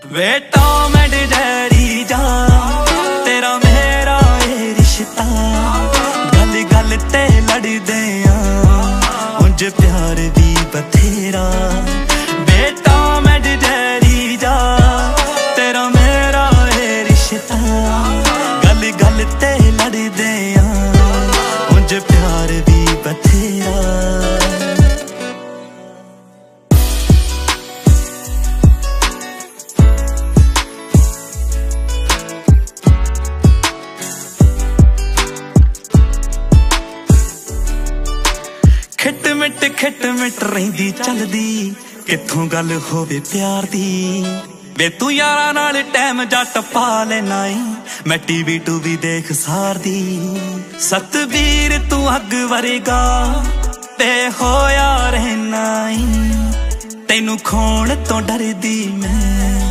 Way Tom and Jerry जा तेरा मेरा ये रिश्ता, गल गल ते लड़दे उंज प्यार भी बथेरा। वे टॉम एंड जेरी जा तेरा मेरा ये रिश्ता, गल गल ते लड़दे उंज प्यार भी बथेरा। खिट मिट रहिंदी चलदी किथों गल होवे प्यार दी। वे तू यारां नाल टाइम जट पा लेना मैं टीवी टूवी देख सार दी। सतवीर तू अग वरेगा ते होया रहना, तैनू खोण तो डरदी मैं